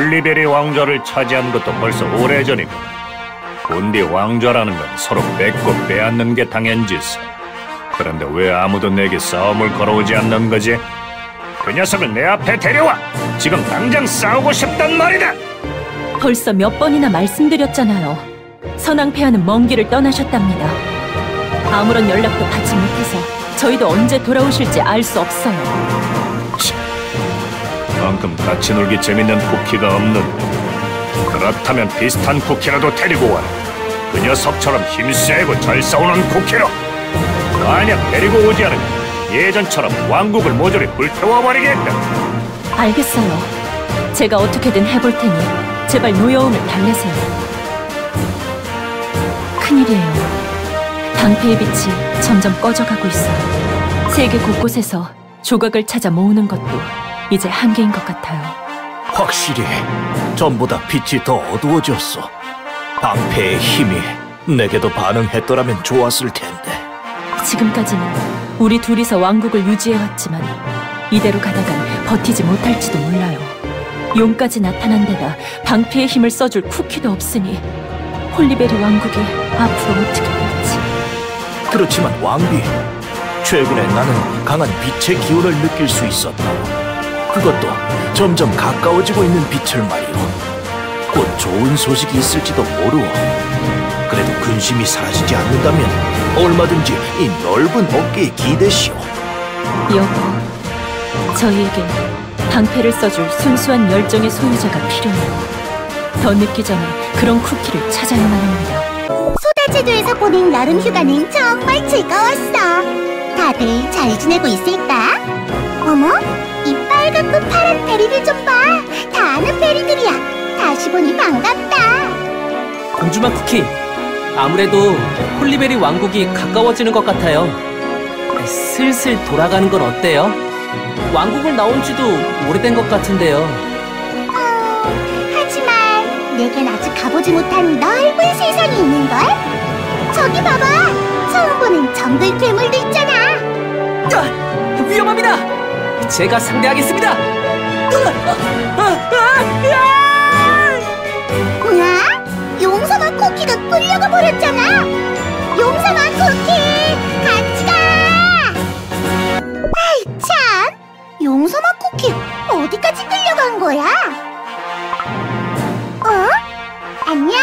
홀리베리 왕좌를 차지한 것도 벌써 오래전이고, 본디 왕좌라는 건 서로 뺏고 빼앗는 게 당연지사. 그런데 왜 아무도 내게 싸움을 걸어오지 않는 거지? 그 녀석을 내 앞에 데려와! 지금 당장 싸우고 싶단 말이다! 벌써 몇 번이나 말씀드렸잖아요. 선왕폐하는 먼 길을 떠나셨답니다. 아무런 연락도 받지 못해서 저희도 언제 돌아오실지 알 수 없어요. 그만큼 같이 놀기 재밌는 쿠키가 없는데, 그렇다면 비슷한 쿠키라도 데리고 와라. 그 녀석처럼 힘세고 잘 싸우는 쿠키로. 만약 데리고 오지 않으면 예전처럼 왕국을 모조리 불태워버리겠다. 알겠어요. 제가 어떻게든 해볼 테니 제발 노여움을 달래세요. 큰일이에요. 방패의 빛이 점점 꺼져가고 있어요. 세계 곳곳에서 조각을 찾아 모으는 것도 이제 한계인 것 같아요. 확실히 전보다 빛이 더 어두워졌어. 방패의 힘이 내게도 반응했더라면 좋았을 텐데. 지금까지는 우리 둘이서 왕국을 유지해왔지만 이대로 가다간 버티지 못할지도 몰라요. 용까지 나타난 데다 방패의 힘을 써줄 쿠키도 없으니 홀리베리 왕국이 앞으로 어떻게 될지. 그렇지만 왕비, 최근에 나는 강한 빛의 기운을 느낄 수 있었다. 그것도 점점 가까워지고 있는 빛을 말이오. 곧 좋은 소식이 있을지도 모르오. 그래도 근심이 사라지지 않는다면 얼마든지 이 넓은 어깨에 기대시오. 여보, 저희에겐 방패를 써줄 순수한 열정의 소유자가 필요해요. 더 늦기 전에 그런 쿠키를 찾아야만 합니다. 소다제도에서 보낸 여름 휴가는 정말 즐거웠어. 다들 잘 지내고 있을까? 어머, 이 빨갛고 파란 베리들 좀 봐. 다 아는 베리들이야. 다시 보니 반갑다. 공주맛 쿠키, 아무래도 홀리베리 왕국이 가까워지는 것 같아요. 슬슬 돌아가는 건 어때요? 왕국을 나온 지도 오래된 것 같은데요. 하지만 내겐 아직 가보지 못한 넓은 세상이 있는걸? 저기 봐봐! 처음 보는 정글 괴물도 있잖아! 위험합니다! 제가 상대하겠습니다! 뭐야? 용서만 쿠키가 끌려가 버렸잖아! 용서만 쿠키! 같이 가! 아이 참! 용서만 쿠키 어디까지 끌려간 거야? 어? 안녕?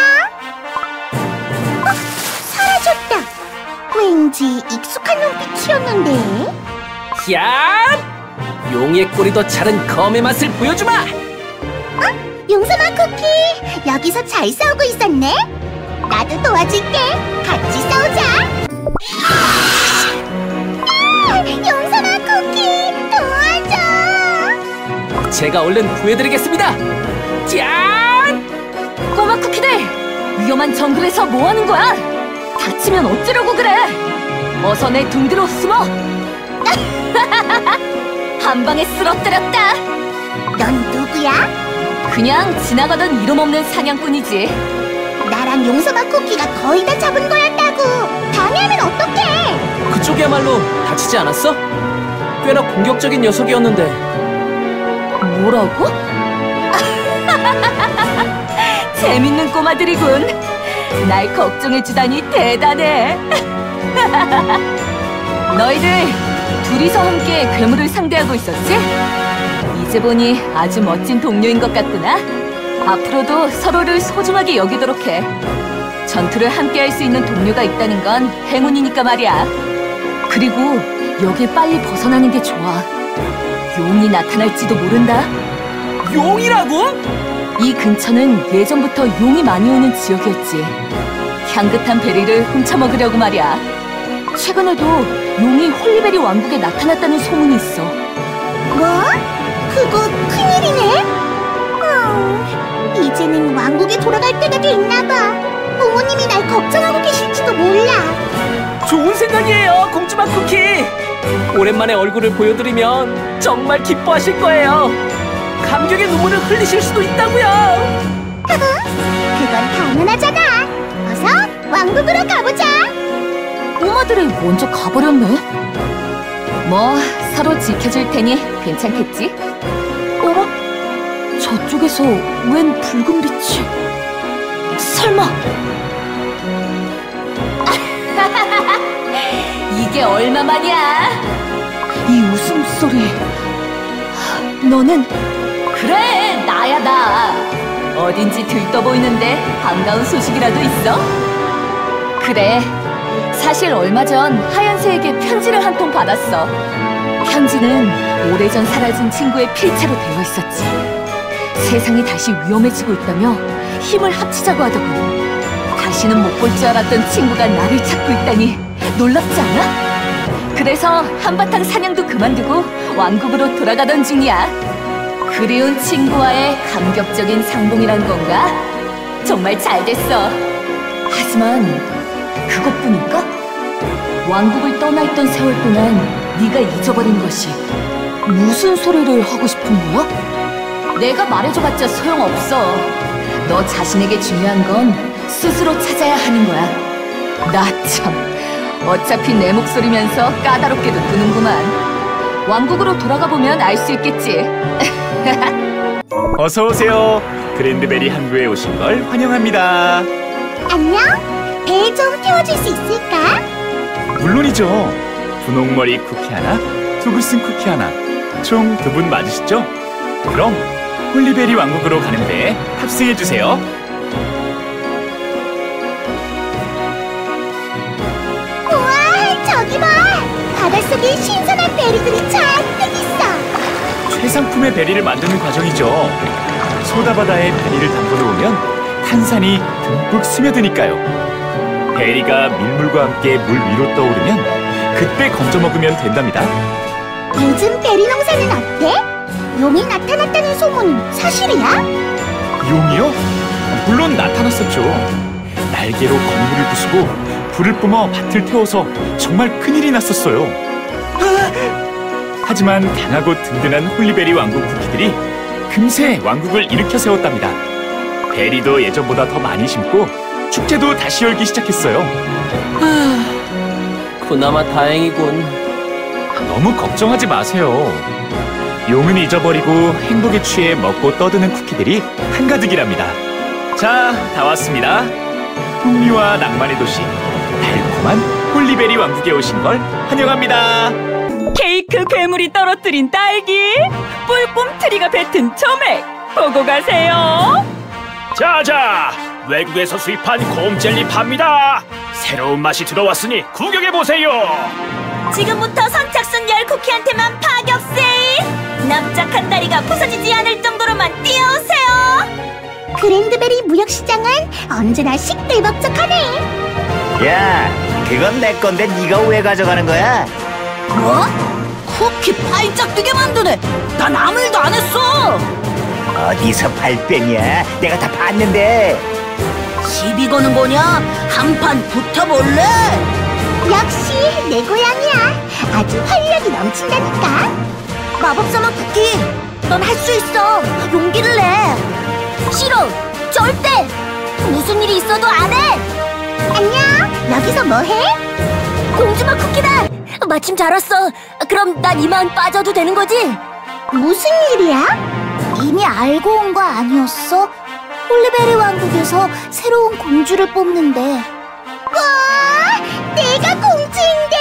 사라졌다! 왠지 익숙한 눈빛이었는데? 야! 용의 꼬리도 자른 검의 맛을 보여주마! 용서만 쿠키! 여기서 잘 싸우고 있었네? 나도 도와줄게! 같이 싸우자! 용서만 쿠키! 도와줘! 제가 얼른 구해드리겠습니다! 짠! 꼬마 쿠키들! 위험한 정글에서 뭐하는 거야? 다치면 어쩌려고 그래? 어서 내 등 뒤로 숨어! 한 방에 쓰러뜨렸다! 넌 누구야? 그냥 지나가던 이름 없는 사냥꾼이지. 나랑 용서만 쿠키가 거의 다 잡은 거였다고! 방해하면 어떡해! 그쪽이야말로 다치지 않았어? 꽤나 공격적인 녀석이었는데. 뭐라고? 재밌는 꼬마들이군. 날 걱정해주다니 대단해. 너희들 둘이서 함께 괴물을 상대하고 있었지? 이제 보니 아주 멋진 동료인 것 같구나. 앞으로도 서로를 소중하게 여기도록 해. 전투를 함께 할 수 있는 동료가 있다는 건 행운이니까 말이야. 그리고 여길 빨리 벗어나는 게 좋아. 용이 나타날지도 모른다. 용이라고? 이 근처는 예전부터 용이 많이 오는 지역이었지. 향긋한 베리를 훔쳐먹으려고 말이야. 최근에도 용이 홀리베리 왕국에 나타났다는 소문이 있어. 뭐? 그거 큰일이네? 이제는 왕국에 돌아갈 때가 됐나봐. 부모님이 날 걱정하고 계실지도 몰라. 좋은 생각이에요, 공주맛 쿠키! 오랜만에 얼굴을 보여드리면 정말 기뻐하실 거예요. 감격의 눈물을 흘리실 수도 있다고요. 그건 당연하잖아. 어서 왕국으로 가보자. 꼬마들이 먼저 가버렸네. 뭐 서로 지켜줄 테니 괜찮겠지? 어라? 저쪽에서 웬 붉은 빛이? 설마? 이게 얼마만이야? 이 웃음소리. 너는? 그래, 나야 나. 어딘지 들떠 보이는데 반가운 소식이라도 있어? 그래, 사실 얼마 전 하얀새에게 편지를 한 통 받았어. 편지는 오래전 사라진 친구의 필체로 되어 있었지. 세상이 다시 위험해지고 있다며 힘을 합치자고 하더군. 다시는 못 볼 줄 알았던 친구가 나를 찾고 있다니 놀랍지 않아? 그래서 한바탕 사냥도 그만두고 왕국으로 돌아가던 중이야. 그리운 친구와의 감격적인 상봉이란 건가? 정말 잘 됐어. 하지만 그것뿐일까? 왕국을 떠나 있던 세월 동안 네가 잊어버린 것이 무슨 소리를 하고 싶은 거야? 내가 말해줘봤자 소용없어. 너 자신에게 중요한 건 스스로 찾아야 하는 거야. 나 참, 어차피 내 목소리면서 까다롭게도 구는구만. 왕국으로 돌아가 보면 알 수 있겠지. 어서 오세요. 그랜드베리 항구에 오신 걸 환영합니다. 안녕? 배 좀 태워줄 수 있을까? 물론이죠. 분홍머리 쿠키 하나, 투구슨 쿠키 하나. 총 2분 맞으시죠? 그럼 홀리베리 왕국으로 가는 배에 탑승해 주세요. 우와, 저기 봐! 바닷속에 신선한 베리들이 잔뜩 있어. 최상품의 베리를 만드는 과정이죠. 소다바다에 베리를 담궈 놓으면 탄산이 듬뿍 스며드니까요. 베리가 밀물과 함께 물 위로 떠오르면 그때 건져 먹으면 된답니다. 요즘 베리 농사는 어때? 용이 나타났다는 소문은 사실이야? 용이요? 물론 나타났었죠. 날개로 건물을 부수고 불을 뿜어 밭을 태워서 정말 큰일이 났었어요. 하지만 강하고 든든한 홀리베리 왕국 쿠키들이 금세 왕국을 일으켜 세웠답니다. 베리도 예전보다 더 많이 심고 축제도 다시 열기 시작했어요. 그나마 다행이군. 너무 걱정하지 마세요. 용은 잊어버리고 행복에 취해 먹고 떠드는 쿠키들이 한가득이랍니다. 자, 다 왔습니다. 풍미와 낭만의 도시, 달콤한 홀리베리 왕국에 오신 걸 환영합니다. 케이크 괴물이 떨어뜨린 딸기, 뿔꿈트리가 뱉은 점액, 보고 가세요. 자자, 외국에서 수입한 곰젤리 팝니다. 새로운 맛이 들어왔으니 구경해보세요. 지금부터 선착순 10쿠키한테만 파격 세일! 납작한 다리가 부서지지 않을 정도로만 뛰어오세요! 그랜드베리 무역시장은 언제나 시끌벅적하네. 야, 그건 내 건데 네가 왜 가져가는 거야? 뭐? 쿠키 팔짝 뛰게 만드네! 난 아무 일도 안 했어! 어디서 발뺌이야? 내가 다 봤는데. 시비 거는 거냐? 한판 붙어볼래? 역시 내 고향이야. 아주 활력이 넘친다니까. 마법사마 쿠키! 넌 할 수 있어! 용기를 내! 싫어! 절대! 무슨 일이 있어도 안 해! 안녕. 여기서 뭐해? 공주마 쿠키다! 마침 잘 왔어! 그럼 난 이만 빠져도 되는 거지? 무슨 일이야? 이미 알고 온 거 아니었어? 홀리베리 왕국에서 새로운 공주를 뽑는데. 와, 내가 공주인데?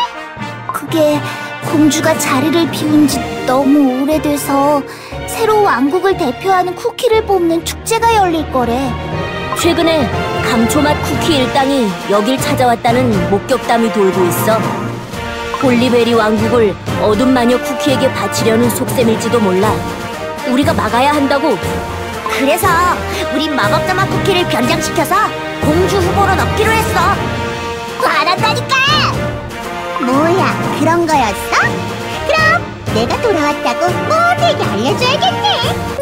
그게 공주가 자리를 비운 지 너무 오래돼서 새로 왕국을 대표하는 쿠키를 뽑는 축제가 열릴 거래. 최근에 감초맛 쿠키 일당이 여길 찾아왔다는 목격담이 돌고 있어. 홀리베리 왕국을 어둠 마녀 쿠키에게 바치려는 속셈일지도 몰라. 우리가 막아야 한다고. 그래서 우린 마법사마 쿠키를 변장시켜서 공주 후보로 넣기로 했어. 알았다니까. 뭐야, 그런 거였어? 그럼 내가 돌아왔다고 모두에게 알려줘야겠네.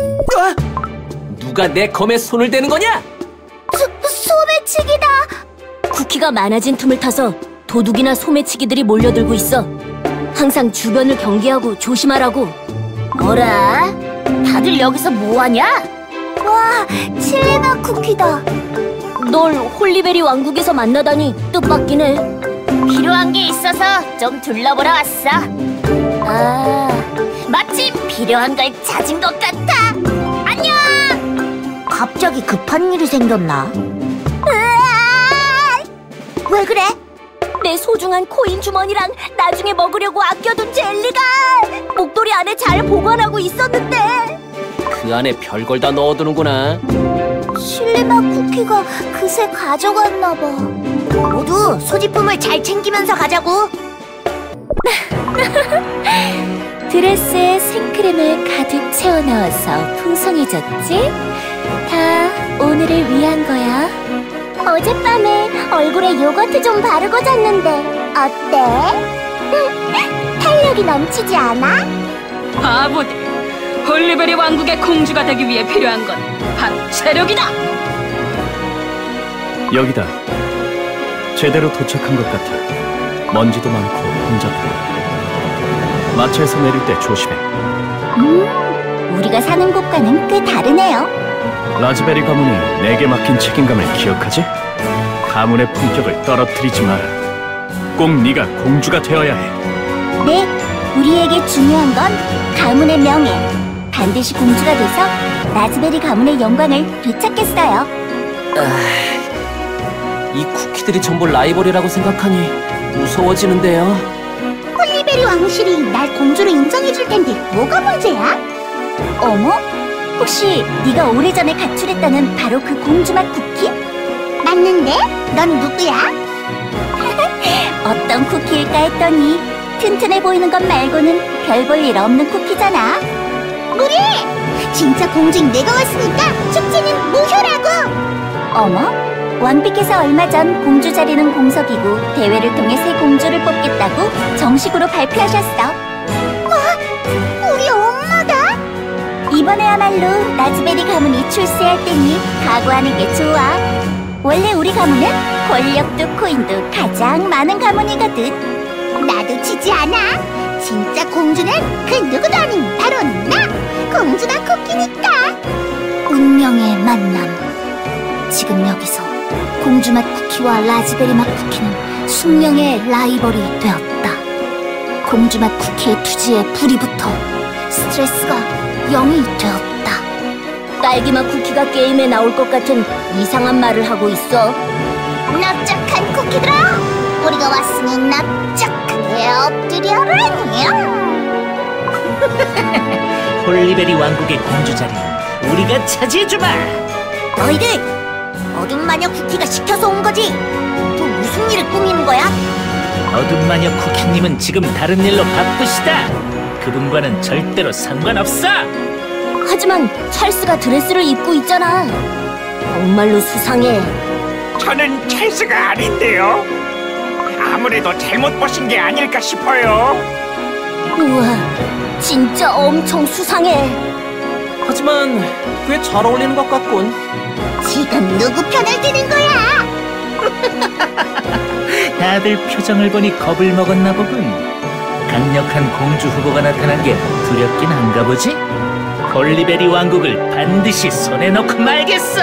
누가 내 검에 손을 대는 거냐? 소매치기다. 쿠키가 많아진 틈을 타서 도둑이나 소매치기들이 몰려들고 있어. 항상 주변을 경계하고 조심하라고. 뭐라? 다들 여기서 뭐하냐? 와, 칠레나 쿠키다. 널 홀리베리 왕국에서 만나다니 뜻밖긴 해. 필요한 게 있어서 좀 둘러보러 왔어. 아, 마침 필요한 걸 찾은 것 같아. 안녕. 갑자기 급한 일이 생겼나? 왜 그래? 내 소중한 코인 주머니랑 나중에 먹으려고 아껴둔 젤리가 목도리 안에 잘 보관하고 있었는데 그 안에 별걸 다 넣어두는구나. 실리맛 쿠키가 그새 가져갔나 봐. 모두 소지품을 잘 챙기면서 가자고. 드레스에 생크림을 가득 채워 넣어서 풍성해졌지? 다 오늘을 위한 거야. 어젯밤에 얼굴에 요거트 좀 바르고 잤는데 어때? 탄력이 넘치지 않아? 바보들. 홀리베리 왕국의 공주가 되기 위해 필요한 건 바로 체력이다. 여기다. 제대로 도착한 것 같아. 먼지도 많고 혼잡해. 마차에서 내릴 때 조심해. 우리가 사는 곳과는 꽤 다르네요. 라즈베리 가문이 내게 맡긴 책임감을 기억하지? 가문의 품격을 떨어뜨리지 마라. 꼭 네가 공주가 되어야 해. 네, 우리에게 중요한 건 가문의 명예. 반드시 공주가 돼서 라즈베리 가문의 영광을 되찾겠어요. 이 쿠키들이 전부 라이벌이라고 생각하니 무서워지는데요. 홀리베리 왕실이 날 공주로 인정해줄 텐데 뭐가 문제야? 어머? 혹시 네가 오래전에 가출했다는 바로 그 공주맛 쿠키? 맞는데? 넌 누구야? 어떤 쿠키일까 했더니 튼튼해 보이는 것 말고는 별 볼 일 없는 쿠키잖아. 우리! 진짜 공주인 내가 왔으니까 축제는 무효라고! 어머? 왕비께서 얼마 전 공주 자리는 공석이고 대회를 통해 새 공주를 뽑겠다고 정식으로 발표하셨어. 우리 엄마가? 이번에야말로 라즈베리 가문이 출세할 때니 각오하는 게 좋아. 원래 우리 가문은 권력도 코인도 가장 많은 가문이거든. 나도 지지 않아. 진짜 공주는 그 누구도 아닌 바로 나! 공주나 쿠키니까! 운명의 만남. 지금 여기서 공주맛 쿠키와 라즈베리 맛 쿠키는 숙명의 라이벌이 되었다. 공주맛 쿠키의 투지에 불이 붙어 스트레스가 0이 되었다. 딸기맛 쿠키가 게임에 나올 것 같은 이상한 말을 하고 있어. 납작한 쿠키들아! 우리가 왔으니 납작하게 엎드려라니! 홀리베리 왕국의 공주 자리는 우리가 차지해주마. 너희들! 어둠 마녀 쿠키가 시켜서 온 거지? 또 무슨 일을 꾸미는 거야? 어둠 마녀 쿠키님은 지금 다른 일로 바쁘시다. 그분과는 절대로 상관없어. 하지만 찰스가 드레스를 입고 있잖아. 정말로 수상해. 저는 찰스가 아닌데요. 아무래도 잘못 보신 게 아닐까 싶어요. 우와, 진짜 엄청 수상해. 하지만 꽤 잘 어울리는 것 같군. 지금 누구 편을 드는 거야? 다들 표정을 보니 겁을 먹었나 보군. 강력한 공주 후보가 나타난 게 두렵긴 한가 보지? 홀리베리 왕국을 반드시 손에 넣고 말겠어.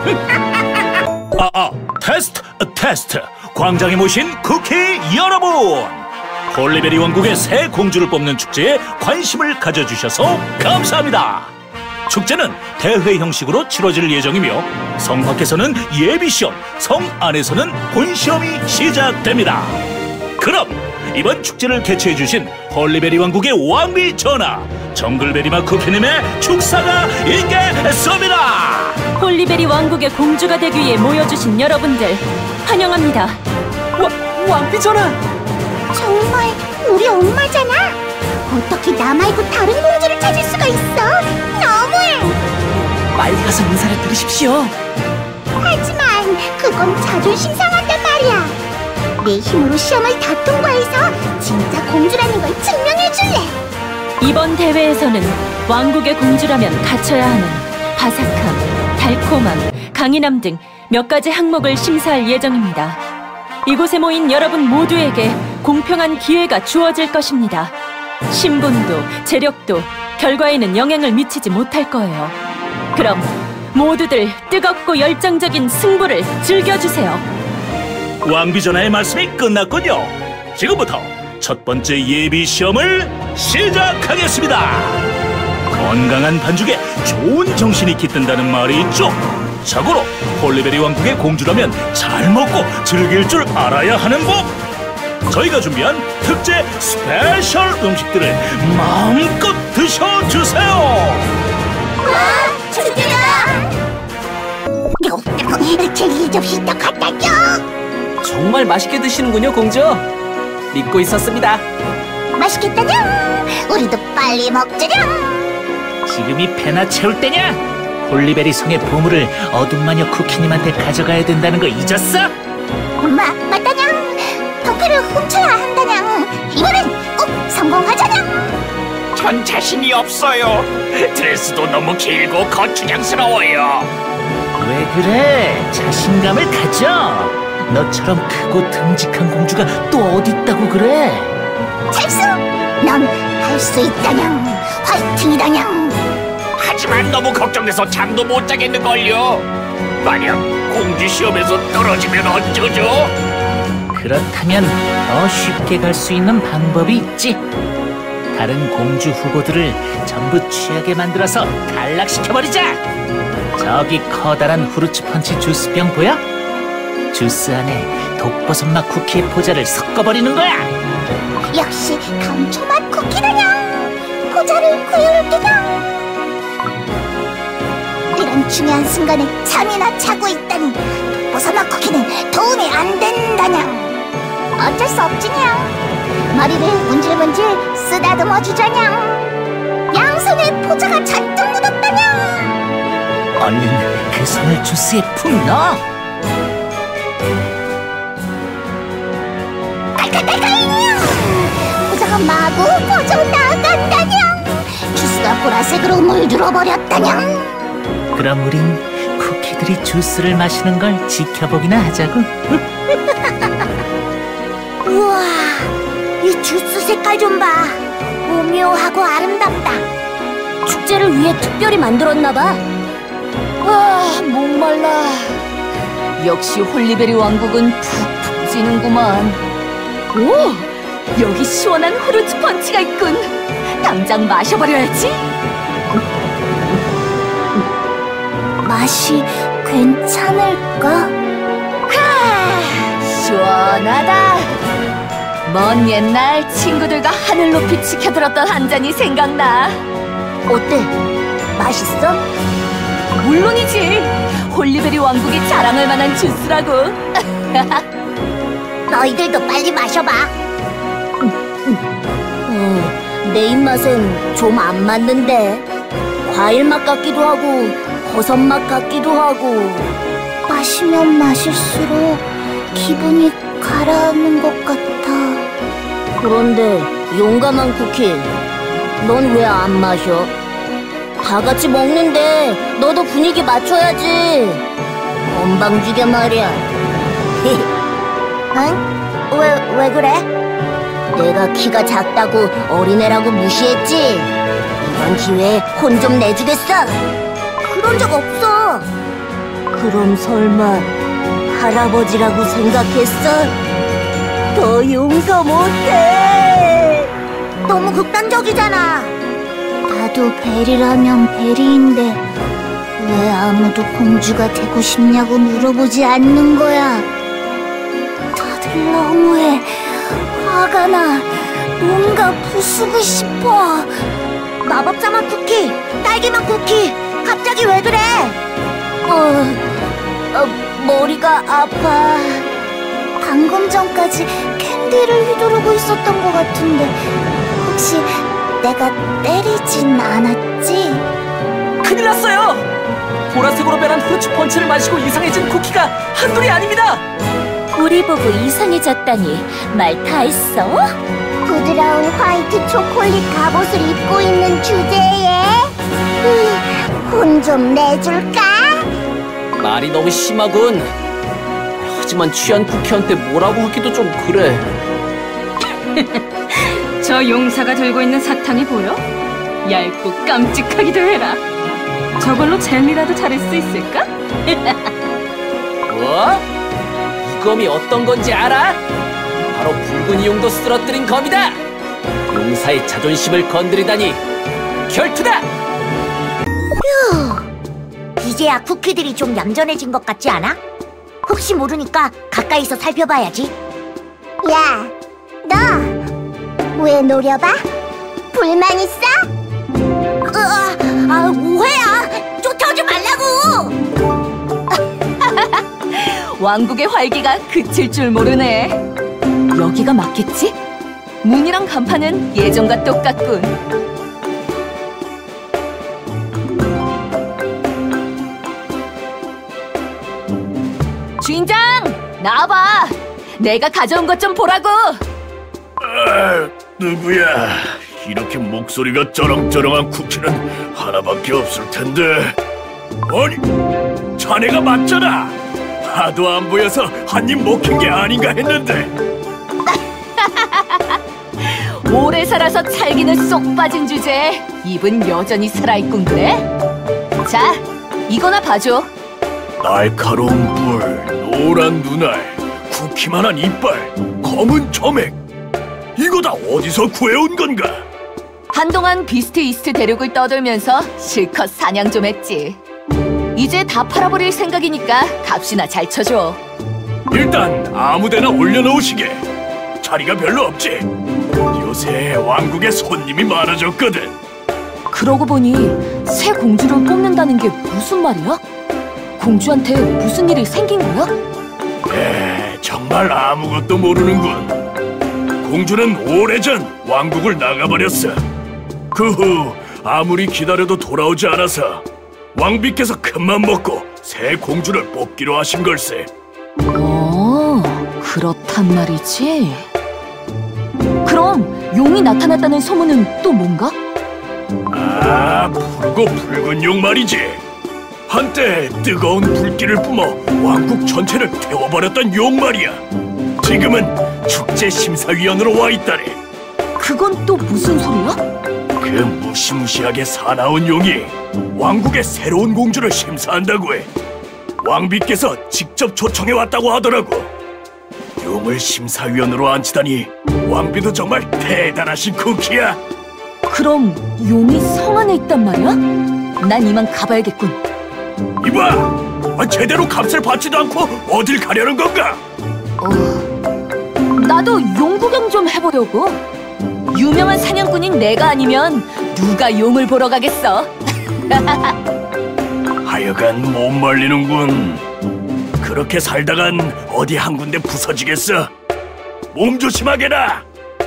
테스트! 광장에 모신 쿠키 여러분! 홀리베리 왕국의 새 공주를 뽑는 축제에 관심을 가져주셔서 감사합니다. 축제는 대회 형식으로 치러질 예정이며 성 밖에서는 예비시험, 성 안에서는 본시험이 시작됩니다. 그럼 이번 축제를 개최해주신 홀리베리 왕국의 왕비 전하 정글베리맛 쿠키님의 축사가 있겠습니다. 홀리베리 왕국의 공주가 되기 위해 모여주신 여러분들 환영합니다. 왕비 전하! 정말 우리 엄마잖아. 어떻게 나 말고 다른 공주를 찾을 수가 있어? 너무해. 빨리 가서 인사를 드리십시오. 하지만 그건 자존심 상한단 말이야. 내 힘으로 시험을 다 통과해서 진짜 공주라는 걸 증명해줄래. 이번 대회에서는 왕국의 공주라면 갖춰야 하는 바삭함, 달콤함, 강인함 등 몇 가지 항목을 심사할 예정입니다. 이곳에 모인 여러분 모두에게 공평한 기회가 주어질 것입니다. 신분도 재력도 결과에는 영향을 미치지 못할 거예요. 그럼 모두들 뜨겁고 열정적인 승부를 즐겨주세요. 왕비 전하의 말씀이 끝났군요. 지금부터 첫 번째 예비 시험을 시작하겠습니다. 건강한 반죽에 좋은 정신이 깃든다는 말이 있죠. 자고로 홀리베리 왕국의 공주라면 잘 먹고 즐길 줄 알아야 하는 법. 저희가 준비한 특제 스페셜 음식들을 마음껏 드셔주세요. 축제다! 젤리 접시 더 갖다 줘! 정말 맛있게 드시는군요, 공주. 믿고 있었습니다. 맛있겠다냥! 우리도 빨리 먹자냥! 지금이 배나 채울 때냐? 홀리베리 성의 보물을 어둠마녀 쿠키님한테 가져가야 된다는 거 잊었어? 맞다냥! 덩크를 훔쳐야 한다냥! 이번엔 꼭 성공하자냥! 전 자신이 없어요. 드레스도 너무 길고 거추장스러워요. 왜 그래? 자신감을 가져. 너처럼 크고 듬직한 공주가 또 어디 있다고 그래? 찰수! 넌 할 수 있다냥! 화이팅이다냥! 하지만 너무 걱정돼서 잠도 못 자겠는걸요. 만약 공주 시험에서 떨어지면 어쩌죠? 그렇다면 더 쉽게 갈 수 있는 방법이 있지. 다른 공주 후보들을 전부 취하게 만들어서 탈락시켜버리자. 저기 커다란 후르츠 펀치 주스병 보여? 주스 안에 독버섯맛 쿠키의 포자를 섞어버리는 거야. 역시 감초맛 쿠키다냥! 포자를 구해올게냥! 이런 중요한 순간에 잠이나 자고 있다니 독버섯맛 쿠키는 도움이 안 된다냥! 어쩔 수 없지냥! 머리를 문질문질 쓰다듬어 주자냥! 양손에 포자가 잔뜩 묻었다냥! 얼른 그 손을 주스에 푹 넣어. 깔깔깔깔냥! 포자가 마구 퍼져나간다냥! 주스가 보라색으로 물들어버렸다냥! 그럼 우린 쿠키들이 주스를 마시는 걸 지켜보기나 하자고. 우와, 이 주스 색깔 좀 봐. 오묘하고 아름답다. 축제를 위해 특별히 만들었나 봐. 와, 목말라. 역시 홀리베리 왕국은 푹푹 찌는구만. 오, 여기 시원한 후르츠 펀치가 있군. 당장 마셔버려야지. 맛이 괜찮을까? 시원하다. 먼 옛날 친구들과 하늘 높이 치켜들었던 한 잔이 생각나. 어때? 맛있어? 물론이지. 홀리베리 왕국이 자랑할 만한 주스라고. 너희들도 빨리 마셔봐. 내 입맛엔 좀 안 맞는데. 과일 맛 같기도 하고 버섯 맛 같기도 하고. 마시면 마실수록 기분이 가라앉는 것 같아. 그런데 용감한 쿠키, 넌 왜 안 마셔? 다 같이 먹는데 너도 분위기 맞춰야지. 건방지게 말이야. 응? 왜 그래? 내가 키가 작다고 어린애라고 무시했지? 이번 기회에 혼 좀 내주겠어. 그런 적 없어. 그럼 설마 할아버지라고 생각했어? 더 용서 못해. 너무 극단적이잖아. 나도 베리라면 베리인데 왜 아무도 공주가 되고 싶냐고 물어보지 않는 거야. 다들 너무해. 화가 나. 뭔가 부수고 싶어. 마법사맛 쿠키, 딸기맛 쿠키, 갑자기 왜 그래? 머리가 아파. 방금 전까지 캔디를 휘두르고 있었던 것 같은데 혹시 내가 때리진 않았지? 큰일 났어요! 보라색으로 변한 후르츠 펀치를 마시고 이상해진 쿠키가 한둘이 아닙니다! 우리 보고 이상해졌다니 말 다 했어? 부드러운 화이트 초콜릿 갑옷을 입고 있는 주제에 혼 좀 내줄까? 말이 너무 심하군. 하지만 취한 쿠키한테 뭐라고 하기도 좀 그래. 저 용사가 들고 있는 사탕이 보여? 얇고 깜찍하기도 해라. 저걸로 젤리라도 자를 수 있을까? 뭐? 이 검이 어떤 건지 알아? 바로 붉은 이용도 쓰러뜨린 검이다! 용사의 자존심을 건드리다니 결투다! 이제야 쿠키들이 좀 얌전해진 것 같지 않아? 혹시 모르니까 가까이서 살펴봐야지. 야, 너 왜 노려봐? 불만 있어? 오해야. 쫓아오지 말라고. 왕국의 활기가 그칠 줄 모르네. 여기가 맞겠지? 문이랑 간판은 예전과 똑같군. 주인장! 나와봐! 내가 가져온 것 좀 보라고! 누구야? 이렇게 목소리가 쩌렁쩌렁한 쿠키는 하나밖에 없을 텐데. 아니, 자네가 맞잖아. 하도 안 보여서 한 입 먹힌 게 아닌가 했는데. 오래 살아서 찰기는 쏙 빠진 주제에 입은 여전히 살아있군 그래? 자, 이거나 봐줘. 날카로운 뿔, 노란 눈알, 쿠키만한 이빨, 검은 점액. 이거 다 어디서 구해온 건가? 한동안 비스트 이스트 대륙을 떠돌면서 실컷 사냥 좀 했지. 이제 다 팔아버릴 생각이니까 값이나 잘 쳐줘. 일단 아무데나 올려놓으시게. 자리가 별로 없지. 요새 왕국에 손님이 많아졌거든. 그러고 보니 새 공주를 뽑는다는 게 무슨 말이야? 공주한테 무슨 일이 생긴 거야? 정말 아무것도 모르는군. 공주는 오래전 왕국을 나가버렸어. 그 후 아무리 기다려도 돌아오지 않아서 왕비께서 큰맘 먹고 새 공주를 뽑기로 하신 걸세. 그렇단 말이지. 그럼 용이 나타났다는 소문은 또 뭔가? 푸르고 붉은 용 말이지. 한때 뜨거운 불길을 뿜어 왕국 전체를 태워버렸던 용 말이야. 지금은 축제 심사위원으로 와 있다네. 그건 또 무슨 소리야? 그 무시무시하게 사나운 용이 왕국의 새로운 공주를 심사한다고 해. 왕비께서 직접 초청해 왔다고 하더라고. 용을 심사위원으로 앉히다니 왕비도 정말 대단하신 쿠키야. 그럼 용이 성 안에 있단 말이야? 난 이만 가봐야겠군. 이봐! 제대로 값을 받지도 않고 어딜 가려는 건가? 나도 용 구경 좀 해보려고. 유명한 사냥꾼인 내가 아니면 누가 용을 보러 가겠어. 하여간 못 말리는군. 그렇게 살다간 어디 한 군데 부서지겠어. 몸 조심하게나.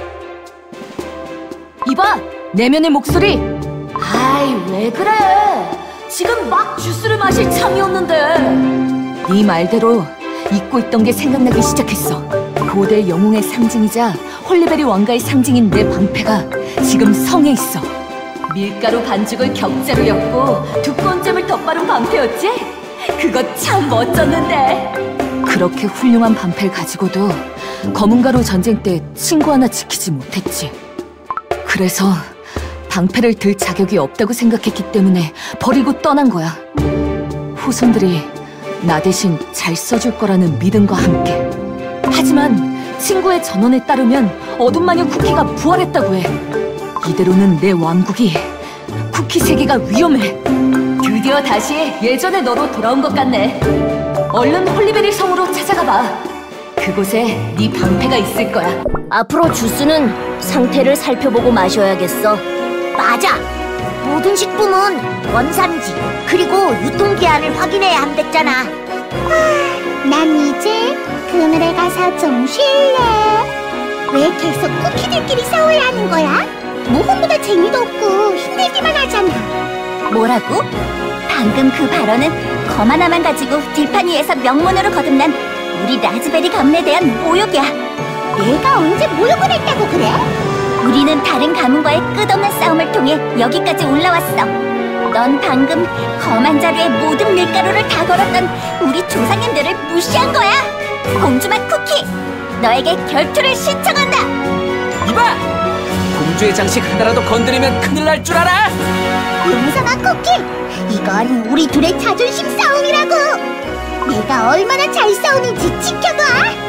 이봐, 내면의 목소리. 아이, 왜 그래? 지금 막 주스를 마실 참이었는데. 네 말대로 잊고 있던 게 생각나기 시작했어. 고대 영웅의 상징이자 홀리베리 왕가의 상징인 내 방패가 지금 성에 있어. 밀가루 반죽을 격자로 엮고 두꺼운 잼을 덧바른 방패였지? 그거 참 멋졌는데. 그렇게 훌륭한 방패를 가지고도 검은가루 전쟁 때 친구 하나 지키지 못했지. 그래서 방패를 들 자격이 없다고 생각했기 때문에 버리고 떠난 거야. 후손들이 나 대신 잘 써줄 거라는 믿음과 함께. 하지만 친구의 전언에 따르면 어둠마녀 쿠키가 부활했다고 해. 이대로는 내 왕국이, 쿠키 세계가 위험해. 드디어 다시 예전의 너로 돌아온 것 같네. 얼른 홀리베리 성으로 찾아가봐. 그곳에 네 방패가 있을 거야. 앞으로 주스는 상태를 살펴보고 마셔야겠어. 맞아. 모든 식품은 원산지 그리고 유통기한을 확인해야 한댔잖아. 난 이제 그늘에 가서 좀 쉴래. 왜 계속 쿠키들끼리 싸워야 하는 거야? 모험보다 재미도 없고 힘들기만 하잖아. 뭐라고? 방금 그 발언은 검 하나만 가지고 들판 위에서 명문으로 거듭난 우리 라즈베리 가문에 대한 모욕이야. 내가 언제 모욕을 했다고 그래? 우리는 다른 가문과의 끝없는 싸움을 통해 여기까지 올라왔어. 넌 방금 검한 자루에 모든 밀가루를 다 걸었던 우리 조상님들을 무시한 거야. 공주맛 쿠키, 너에게 결투를 신청한다. 이봐! 공주의 장식 하나라도 건드리면 큰일 날 줄 알아? 용서마 쿠키, 이건 우리 둘의 자존심 싸움이라고. 내가 얼마나 잘 싸우는지 지켜봐.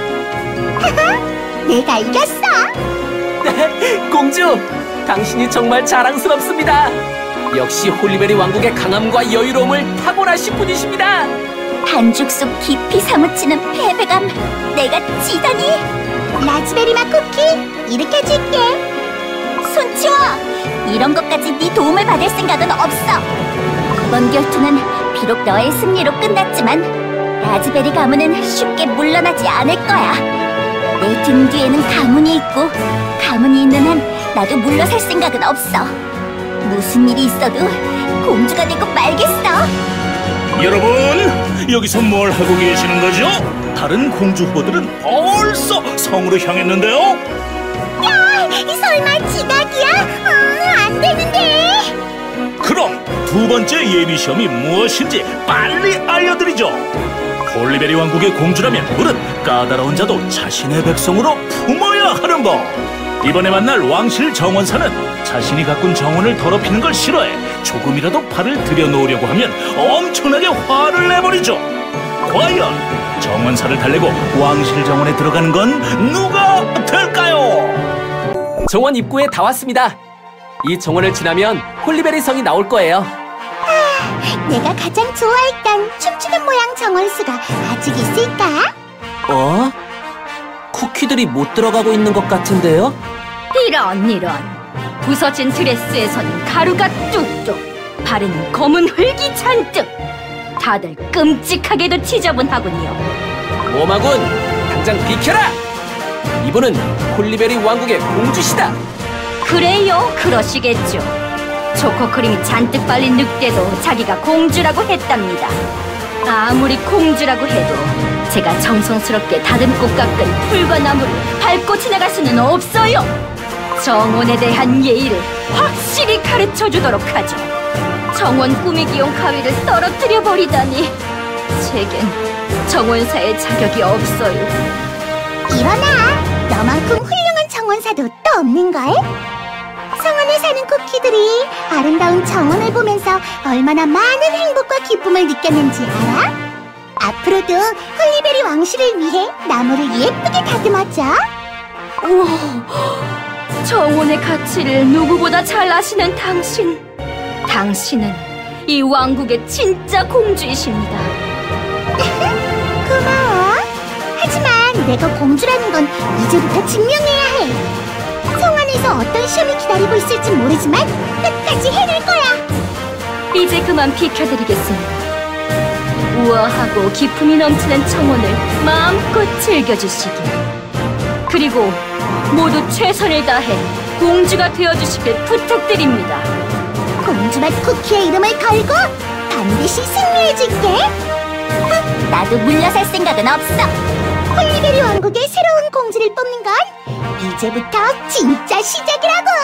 내가 이겼어. 공주! 당신이 정말 자랑스럽습니다. 역시 홀리베리 왕국의 강함과 여유로움을 타고나신 분이십니다. 반죽 속 깊이 사무치는 패배감. 내가 지다니. 라즈베리 맛 쿠키 일으켜줄게. 손 치워. 이런 것까지 네 도움을 받을 생각은 없어. 이번 결투는 비록 너의 승리로 끝났지만 라즈베리 가문은 쉽게 물러나지 않을 거야. 내 등 뒤에는 가문이 있고 가문이 있는 한 나도 물러설 생각은 없어. 무슨 일이 있어도 공주가 되고 말겠어. 여러분, 여기서 뭘 하고 계시는 거죠? 다른 공주 후보들은 벌써 성으로 향했는데요? 야, 설마 지각이야? 안 되는데. 그럼 두 번째 예비 시험이 무엇인지 빨리 알려드리죠. 홀리베리 왕국의 공주라면 물은 까다로운 자도 자신의 백성으로 품어야 하는 법. 이번에 만날 왕실 정원사는 자신이 가꾼 정원을 더럽히는 걸 싫어해 조금이라도 발을 들여놓으려고 하면 엄청나게 화를 내버리죠. 과연 정원사를 달래고 왕실 정원에 들어가는 건 누가 될까요? 정원 입구에 다 왔습니다. 이 정원을 지나면 홀리베리 성이 나올 거예요. 내가 가장 좋아했던 춤추는 모양 정원수가 아직 있을까? 어? 쿠키들이 못 들어가고 있는 것 같은데요? 이런. 부서진 드레스에서는 가루가 뚝뚝, 발에는 검은 흙이 잔뜩. 다들 끔찍하게도 지저분하군요. 모마군, 당장 비켜라! 이분은 홀리베리 왕국의 공주시다. 그래요, 그러시겠죠. 초코크림이 잔뜩 발린 늑대도 자기가 공주라고 했답니다. 아무리 공주라고 해도 제가 정성스럽게 다듬고 깎은 풀과 나무를 밟고 지나갈 수는 없어요. 정원에 대한 예의를 확실히 가르쳐주도록 하죠. 정원 꾸미기용 가위를 떨어뜨려 버리다니. 제겐 정원사의 자격이 없어요. 일어나! 너만큼 훌륭한 정원사도 또 없는걸? 성원에 사는 쿠키들이 아름다운 정원을 보면서 얼마나 많은 행복과 기쁨을 느꼈는지 알아? 앞으로도 홀리베리 왕실을 위해 나무를 예쁘게 다듬어줘. 우와, 정원의 가치를 누구보다 잘 아시는 당신. 당신은 이 왕국의 진짜 공주이십니다. 고마워. 하지만 내가 공주라는 건 이제부터 증명해야 해. 성 안에서 어떤 시험이 기다리고 있을지 모르지만 끝까지 해낼 거야. 이제 그만 비켜드리겠습니다. 우아하고 기품이 넘치는 정원을 마음껏 즐겨주시길. 그리고 모두 최선을 다해 공주가 되어주시길 부탁드립니다. 공주맛 쿠키의 이름을 걸고 반드시 승리해줄게. 나도 물러설 생각은 없어. 홀리베리 왕국의 새로운 공주를 뽑는 건 이제부터 진짜 시작이라고.